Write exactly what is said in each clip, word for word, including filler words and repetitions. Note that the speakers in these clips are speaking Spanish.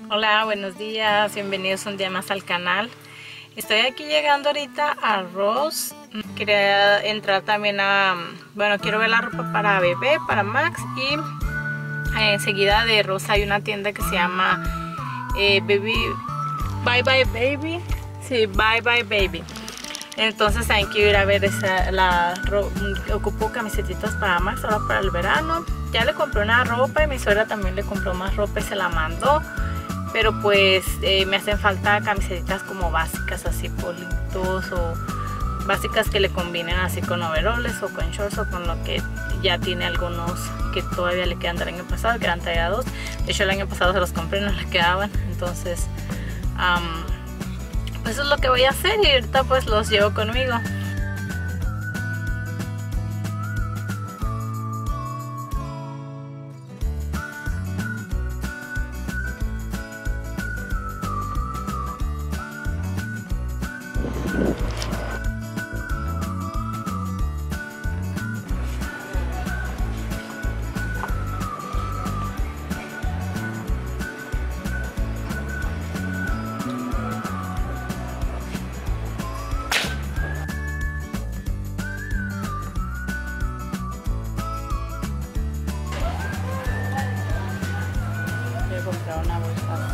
Hola, buenos días, bienvenidos un día más al canal. Estoy aquí llegando ahorita a Ross. Quería entrar también a, bueno, quiero ver la ropa para bebé, para Max. Y eh, enseguida de Ross hay una tienda que se llama eh, Baby, Bye Bye Baby. Sí, Bye Bye Baby. Entonces hay que ir a ver esa, la ocupo camisetitas para Max ahora para el verano. Ya le compré una ropa y mi suegra también le compró más ropa y se la mandó. Pero pues eh, me hacen falta camisetitas como básicas, así politos o básicas que le combinen así con overoles o con shorts o con lo que ya tiene algunos que todavía le quedan del año pasado, que eran talla dos. De hecho el año pasado se los compré y no le quedaban, entonces um, pues eso es lo que voy a hacer y ahorita pues los llevo conmigo. Comprar una bolsa.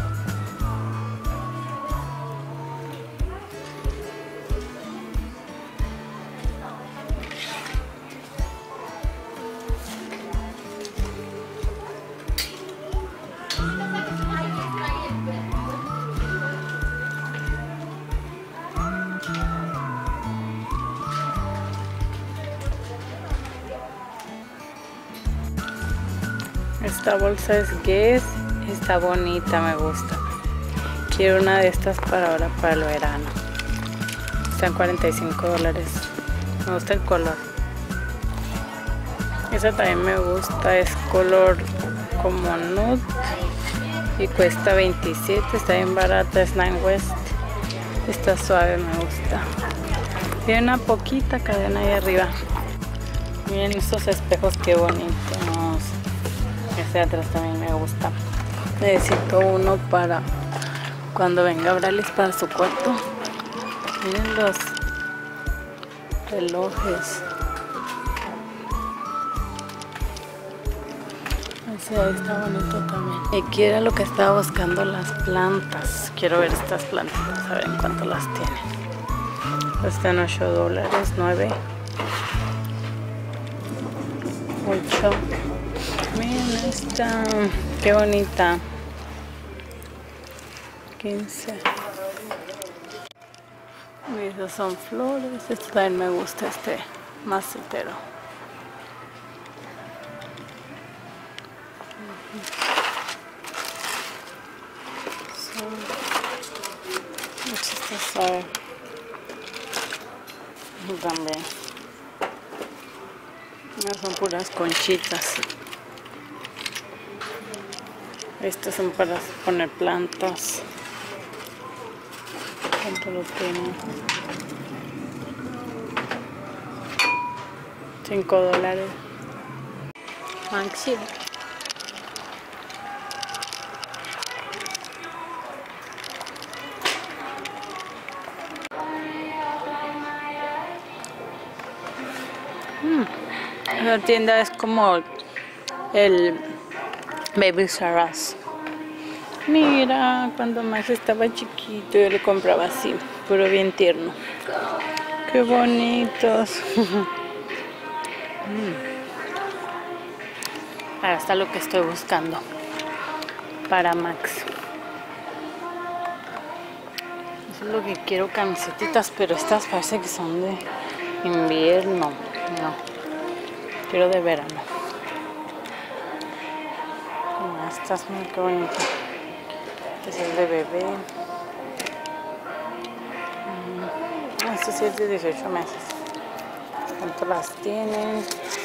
Esta bolsa es Guess. Está bonita, me gusta. Quiero una de estas para ahora, para el verano. Están cuarenta y cinco dólares. Me gusta el color. Esa también me gusta, es color como nude y cuesta veintisiete. Está bien barata, es Nine West. Está suave, me gusta. Tiene una poquita cadena ahí arriba. Miren estos espejos, qué bonitos. Este de atrás también me gusta. Necesito uno para cuando venga Bralis para su cuarto. Miren los relojes. Ese ahí está bonito también. Y aquí era lo que estaba buscando, las plantas. Quiero ver estas plantitas, a ver en cuánto las tienen. Están ocho dólares, nueve, ocho. Miren esta, qué bonita. quince. Y esas son flores. Este también me gusta, este macetero. Este sabe. También. Son puras conchitas. Estos son para poner plantas. ¿Cuánto lo tienen? cinco dólares. Maxi. Mm. La tienda es como el Baby Sarah's. Mira, cuando Max estaba chiquito yo le compraba así, pero bien tierno. Qué bonitos. mm. Ahora está lo que estoy buscando para Max. Eso es lo que quiero, camisetitas, pero estas parece que son de invierno. No, quiero de verano. Estas, muy qué bonito. Este es de bebé. Este sí es de dieciocho meses. ¿Cuánto las tienen?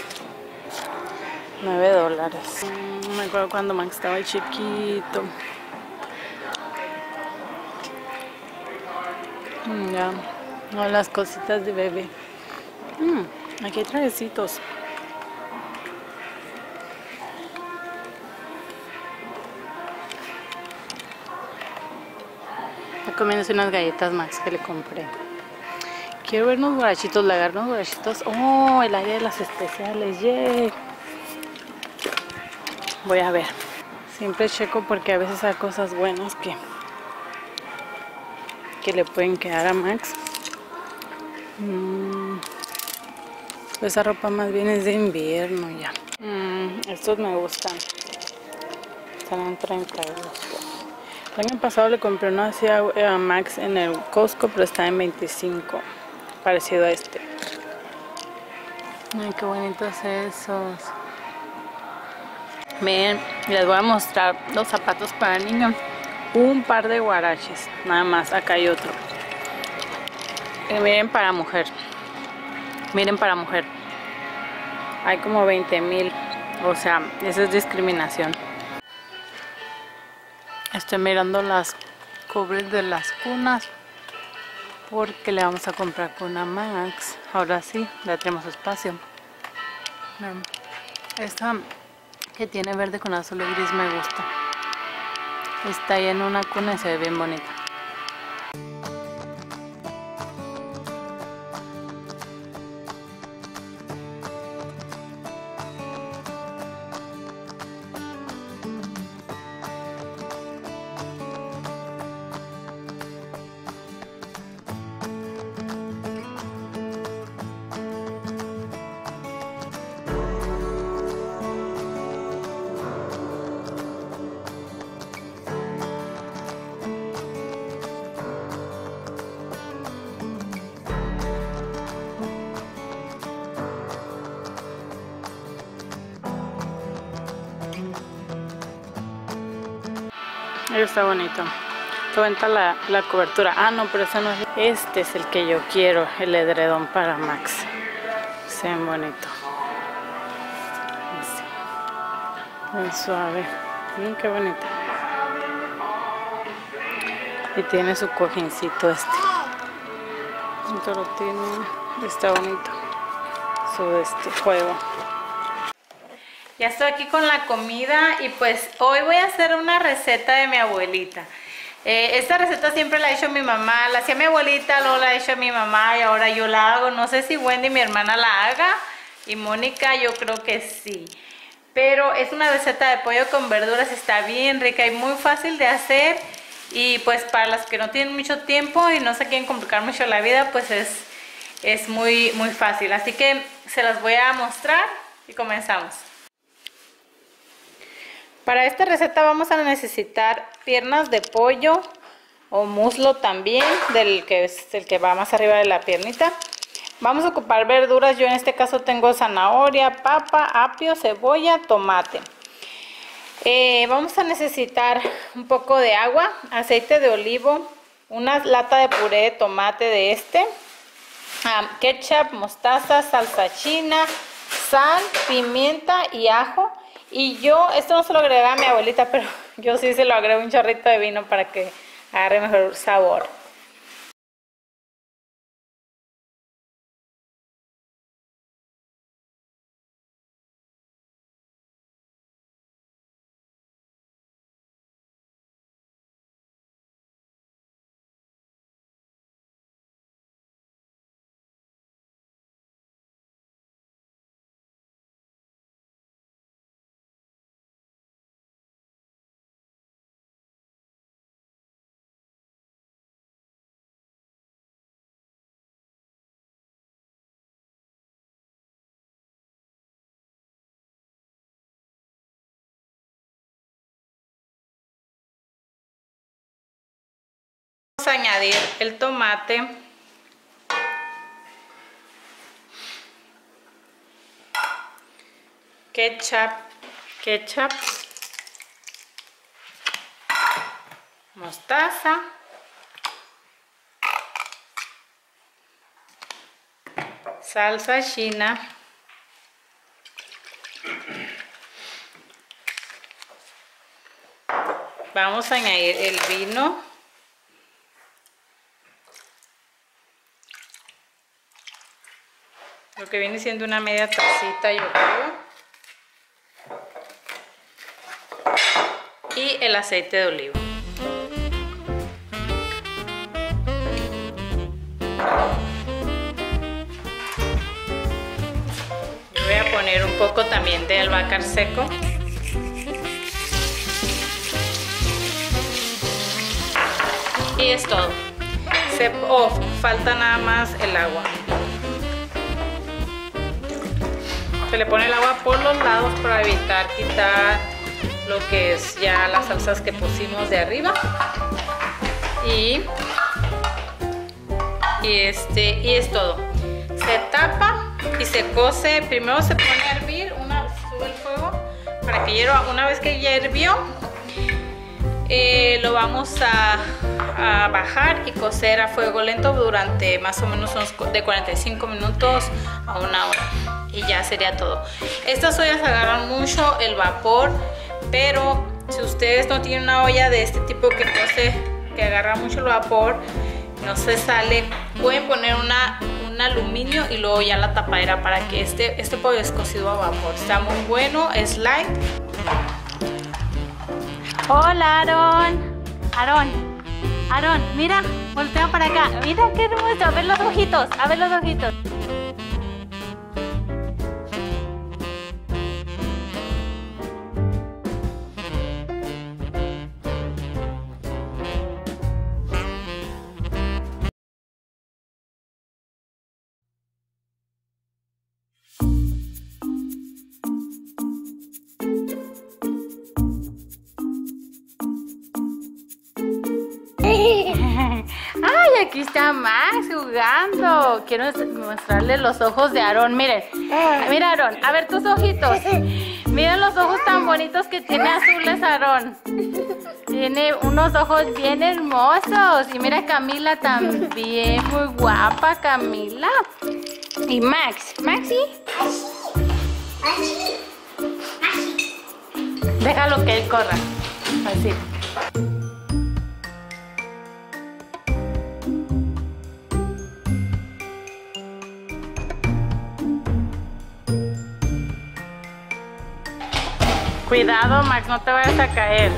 nueve dólares. Me acuerdo cuando Max estaba chiquito. Ya, no, las cositas de bebé. Mm, aquí hay trajecitos. comiéndose unas galletas Max que le compré. Quiero ver unos guarachitos, lagar unos guarachitos. Oh, el área de las especiales, yay. Voy a ver. Siempre checo porque a veces hay cosas buenas que, que le pueden quedar a Max. Mm, esa ropa más bien es de invierno ya. Mm, estos me gustan. Están en treinta euros. El año pasado le compré uno así a, a Max en el Costco, pero está en veinticinco. Parecido a este. Ay, qué bonitos esos. Miren, les voy a mostrar los zapatos para niños. Un par de guaraches, nada más. Acá hay otro. Y miren para mujer. Miren para mujer. Hay como veinte mil. O sea, eso es discriminación. Estoy mirando las cubres de las cunas. Porque le vamos a comprar cuna a Max. Ahora sí, ya tenemos espacio. Esta que tiene verde con azul y gris me gusta. Está ahí en una cuna y se ve bien bonita. Ahí está bonito. Cuenta la, la cobertura. Ah, no, pero ese no es. Este es el que yo quiero, el edredón para Max. Se ve bonito. Muy suave. Miren qué bonito. Y tiene su cojincito este. Esto lo tiene. Está bonito. Su este juego. Ya estoy aquí con la comida y pues hoy voy a hacer una receta de mi abuelita. Eh, esta receta siempre la ha hecho mi mamá, la hacía mi abuelita, luego la ha hecho mi mamá y ahora yo la hago. No sé si Wendy, mi hermana, la haga y Mónica yo creo que sí. Pero es una receta de pollo con verduras, está bien rica y muy fácil de hacer. Y pues para las que no tienen mucho tiempo y no se quieren complicar mucho la vida, pues es, es muy, muy fácil. Así que se las voy a mostrar y comenzamos. Para esta receta vamos a necesitar piernas de pollo o muslo también, del que es el que va más arriba de la piernita. Vamos a ocupar verduras, yo en este caso tengo zanahoria, papa, apio, cebolla, tomate. Eh, vamos a necesitar un poco de agua, aceite de olivo, una lata de puré de tomate de este, um, ketchup, mostaza, salsa china, sal, pimienta y ajo. Y yo, esto no se lo agregué a mi abuelita, pero yo sí se lo agrego un chorrito de vino para que agarre mejor sabor. Vamos a añadir el tomate, ketchup, ketchup, mostaza, salsa china, vamos a añadir el vino, lo que viene siendo una media tacita yo creo, y el aceite de oliva. Voy a poner un poco también de albahaca seco. Y es todo. Se, oh, falta nada más el agua. Se le pone el agua por los lados para evitar quitar lo que es ya las salsas que pusimos de arriba. Y, y, este, y es todo. Se tapa y se cose. Primero se pone a hervir, una, sube el fuego para que hierva. Una vez que ya hirvió, eh, lo vamos a, a bajar y cocer a fuego lento durante más o menos unos de cuarenta y cinco minutos a una hora. Y ya sería todo. Estas ollas agarran mucho el vapor, pero si ustedes no tienen una olla de este tipo que cose, que agarra mucho el vapor, no se sale, pueden poner una, un aluminio y luego ya la tapadera para que este, este pollo es cocido a vapor. Está muy bueno, es light. Hola, Aarón. Aarón, Aarón, mira, voltea para acá. Mira qué hermoso, a ver los ojitos, a ver los ojitos. ¡Ay, aquí está Max jugando! Quiero mostrarle los ojos de Aarón. Miren, mira Aarón, a ver tus ojitos. Miren los ojos tan bonitos que tiene azules Aarón. Tiene unos ojos bien hermosos. Y mira Camila también, muy guapa Camila. Y Max, Maxi. Déjalo que él corra. Así. Cuidado, Max, no te vayas a caer.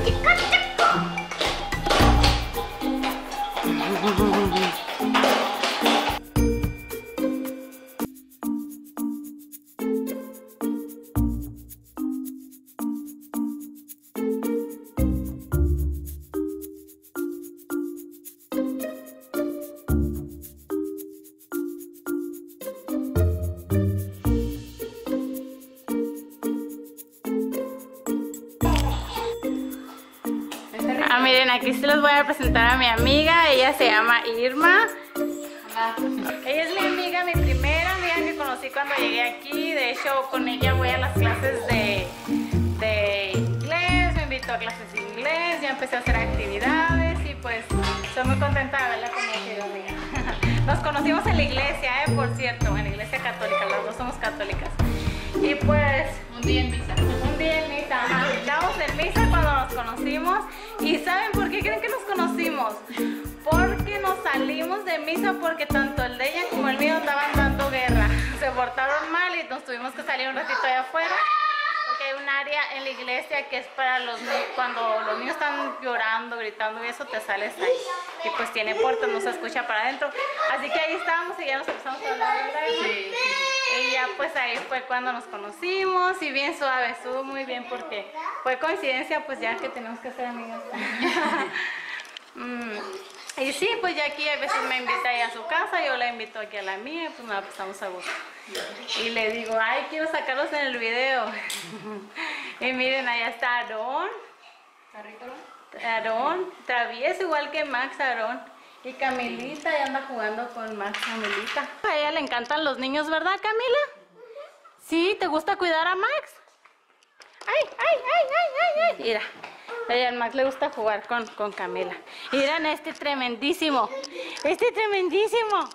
Ah, miren, aquí se los voy a presentar a mi amiga. Ella se llama Irma. Hola. Ella es mi amiga, mi primera amiga que conocí cuando llegué aquí. De hecho, con ella voy a las clases de, de inglés. Me invitó a clases de inglés. Ya empecé a hacer actividades y pues estoy muy contenta de haberla conocido, amiga. Nos conocimos en la iglesia, eh, por cierto, en la iglesia católica. Las dos somos católicas. Y pues un día en misa. Un día en misa, ajá. Estábamos en misa cuando nos conocimos. ¿Y saben por qué creen que nos conocimos? Porque nos salimos de misa porque tanto el de ella como el mío andaban dando guerra. Se portaron mal y nos tuvimos que salir un ratito allá afuera. Porque hay un área en la iglesia que es para los niños, cuando los niños están llorando, gritando y eso, te sales ahí. Y pues tiene puertas, no se escucha para adentro. Así que ahí estábamos y ya nos empezamos a hablar, ¿verdad? Sí. Y ya pues ahí fue cuando nos conocimos y bien suave, estuvo muy bien porque fue coincidencia pues ya que tenemos que ser amigas. mm, y sí, pues ya aquí a veces me invita ahí a su casa, yo la invito aquí a la mía, pues nada, pues estamos a gusto. Y le digo, ay, quiero sacarlos en el video. Y miren, allá está Aarón. ¿Está rico? Aarón, travieso igual que Max, Aarón. Y Camilita ya anda jugando con Max, Camilita. A ella le encantan los niños, ¿verdad, Camila? ¿Sí? ¿Te gusta cuidar a Max? ¡Ay, ay, ay, ay, ay, ay! Mira, a ella, al Max le gusta jugar con, con Camila. Y miren este tremendísimo. Este tremendísimo.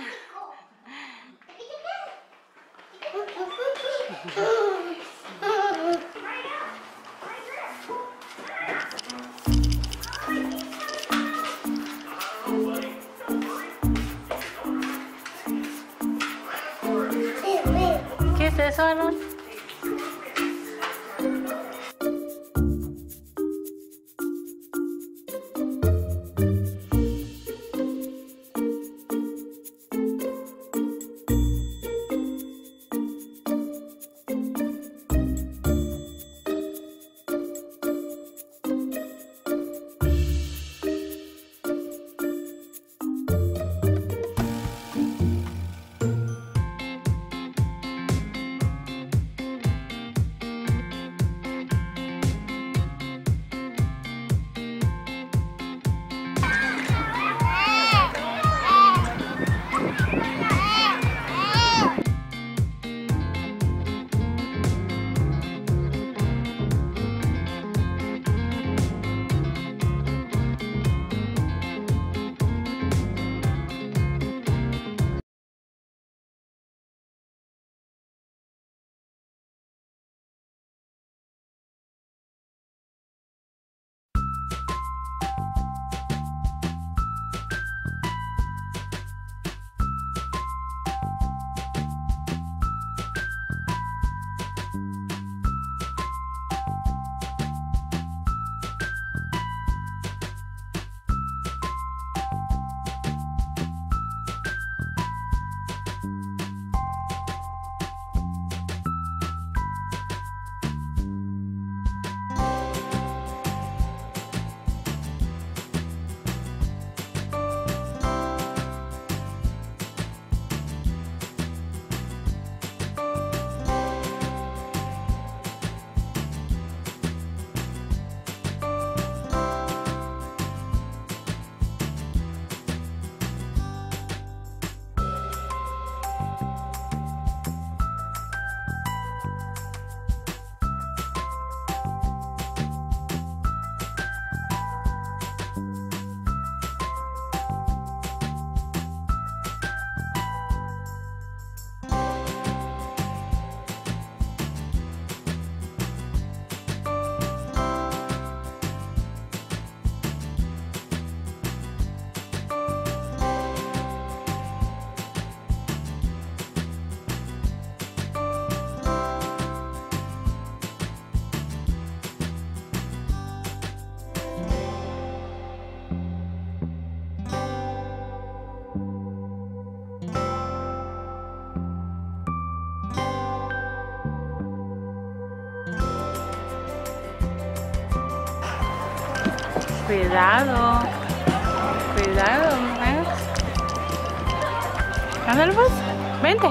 ¿Qué es eso, Aarón? Cuidado. Cuidado, Max. Ándale pues. Vente.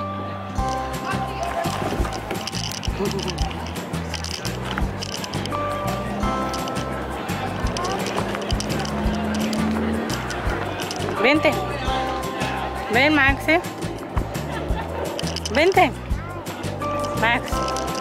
Vente. Ven, Max, eh. Vente. Max.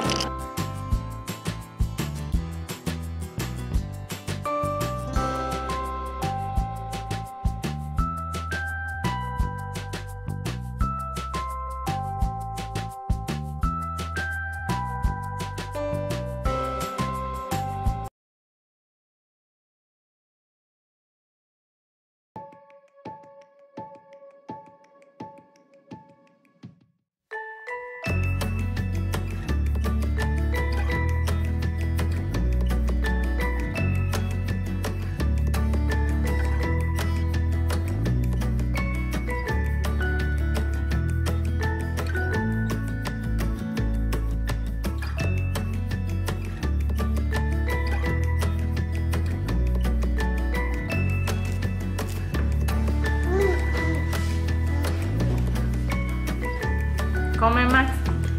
Come, Max.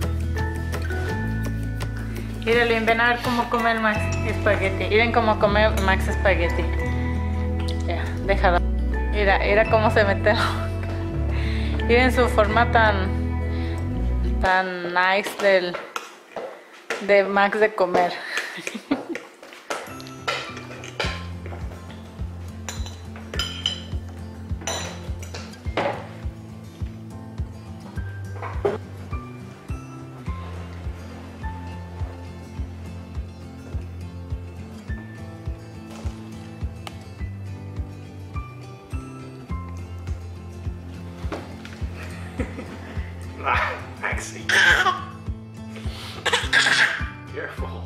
Miren, ven a ver cómo come el Max espagueti. Miren cómo come Max espagueti. Ya, déjalo. Mira, mira cómo se mete. Miren su forma tan tan nice del de Max de comer. Ah, Maxie. Careful.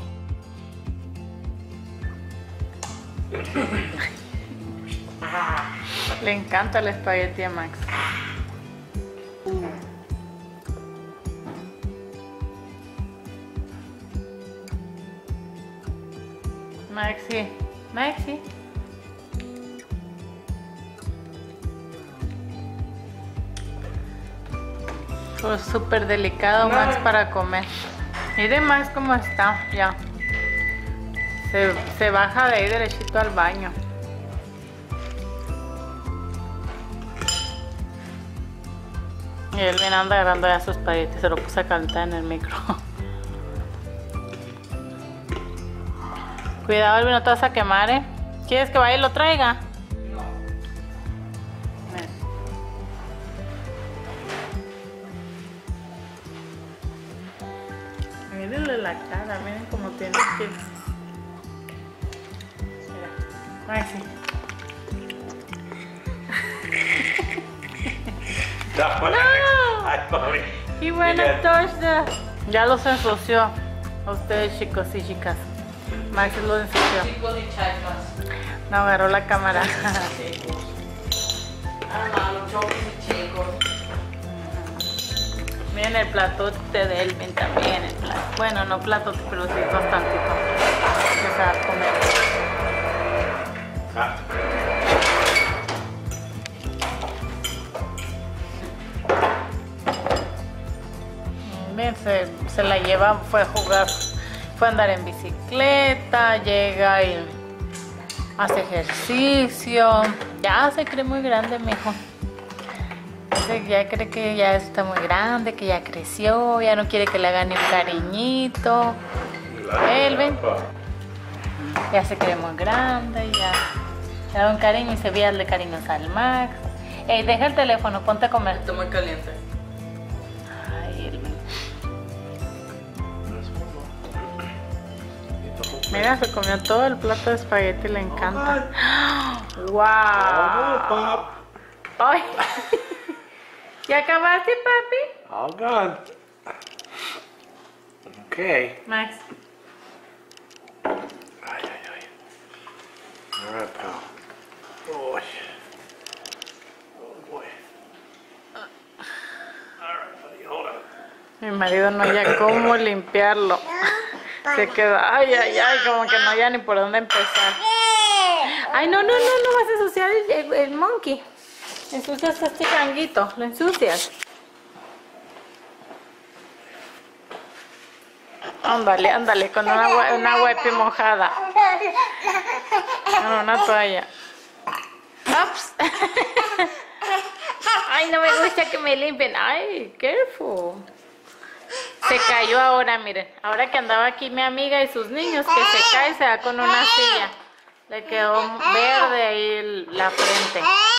Le encanta el espagueti a Max. Maxi, Maxi. Pues súper delicado Max para comer. Miren Max cómo está, ya. Se, se baja de ahí derechito al baño. Y él viene anda agarrando ya su espagueti, se lo puse a calentar en el micro. Cuidado, Elvin, no te vas a quemar, ¿eh? ¿Quieres que vaya y lo traiga? Mírenle la cara, miren cómo tiene que... Mira, Maxi. No. I thought it. Y bueno, touch ya los ensució. A ustedes, chicos y chicas. Maxi los ensució. Chicos y chicas. No agarró la cámara. Ah, los chocos y chicos. Miren el platote de Elvin también. El plato. Bueno, no platote, pero sí bastantito. Que se va a comer. Ah. Bien, se, se la lleva, fue a jugar, fue a andar en bicicleta, llega y hace ejercicio. Ya se cree muy grande, mijo. Ya cree que ya está muy grande, que ya creció, ya no quiere que le hagan ni un cariñito. Elvin ya se cree muy grande, ya le da un cariño y se ve darle cariños al Max. Ey, deja el teléfono, ponte a comer. Está muy caliente. Ay, Elvin. Mira, se comió todo el plato de espagueti, le encanta. ¡Wow! ¡Ay! ¿Ya acabaste, papi? All gone. Okay. Max. Ay, ay, ay. All right, pal. Boy. Oh, boy. All right, buddy, hold on. Mi marido no haya cómo limpiarlo. Se queda, ay, ay, ay, como que no haya ni por dónde empezar. Ay, no, no, no, no vas a ensuciar el, el, el monkey. Ensucias este changuito, lo ensucias. Ándale, ándale, con una, hue- una huepi mojada. Con una toalla. Ups. Ay, no me gusta que me limpien. Ay, careful. Se cayó ahora, miren. Ahora que andaba aquí mi amiga y sus niños, que se cae, se da con una silla. Le quedó verde ahí el- la frente.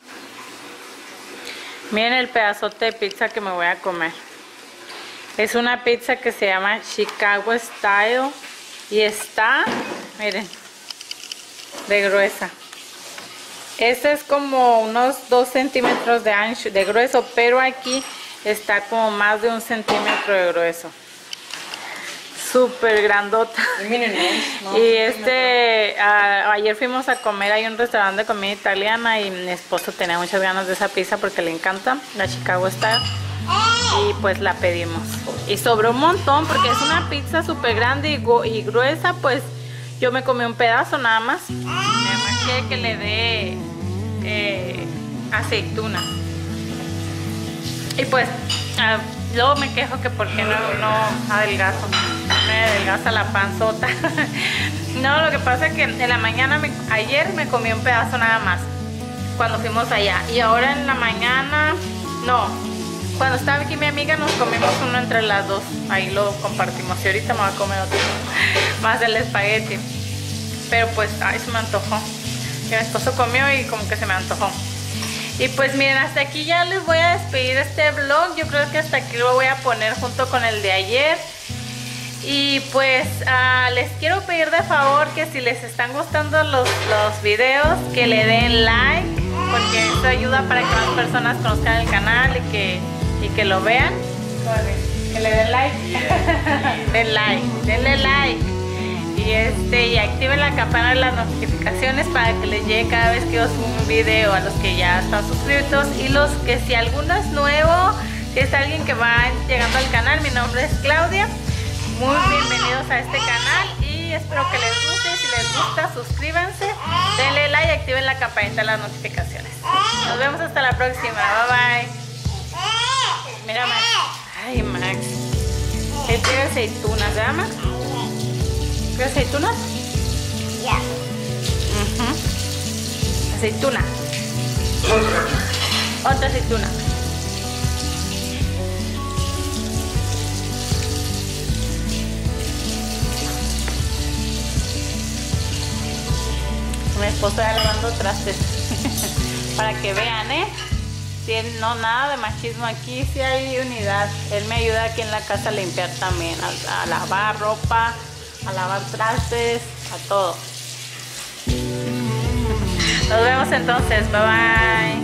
Miren el pedazote de pizza que me voy a comer. Es una pizza que se llama Chicago Style y está, miren, de gruesa. Este es como unos dos centímetros de ancho, de grueso, pero aquí está como más de un centímetro de grueso. Súper grandota. Y este, a- ayer fuimos a comer, hay un restaurante de comida italiana y mi esposo tenía muchas ganas de esa pizza porque le encanta, la Chicago Style. Y pues la pedimos. Y sobró un montón porque es una pizza súper grande y, gu- y gruesa, pues yo me comí un pedazo nada más. Mi mamá quiere que le dé eh, aceituna. Y pues ah, luego me quejo que por qué no, no adelgazo. Me adelgaza la panzota. No, lo que pasa es que en la mañana, me- ayer me comí un pedazo nada más cuando fuimos allá. Y ahora en la mañana, no, cuando estaba aquí mi amiga nos comimos uno entre las dos. Ahí lo compartimos y ahorita me voy a comer otro más del espagueti. Pero pues, ay, se me antojó. Mi esposo comió y como que se me antojó. Y pues miren, hasta aquí ya les voy a despedir este vlog. Yo creo que hasta aquí lo voy a poner junto con el de ayer. Y pues uh, les quiero pedir de favor que si les están gustando los, los videos, que le den like, porque eso ayuda para que más personas conozcan el canal y que, y que lo vean. Que le den like. Den like, denle like. Y, este, y activen la campana de las notificaciones para que les llegue cada vez que yo subo un video a los que ya están suscritos. Y los que si alguno es nuevo, si es alguien que va llegando al canal, mi nombre es Claudia. Muy bienvenidos a este canal y espero que les guste. Si les gusta, suscríbanse, denle like y activen la campanita de las notificaciones. Nos vemos hasta la próxima. Bye bye. Mira, Max. Ay, Max. Él quiere aceitunas, ¿verdad, Max? ¿Quiere aceitunas? Ya. Uh-huh. Aceituna. Otra aceituna. Mi esposo ya lavando trastes. Para que vean, ¿eh? Si no, nada de machismo aquí, sí hay unidad. Él me ayuda aquí en la casa a limpiar también, a, a lavar ropa, a lavar trastes, a todo. Nos vemos entonces, bye bye.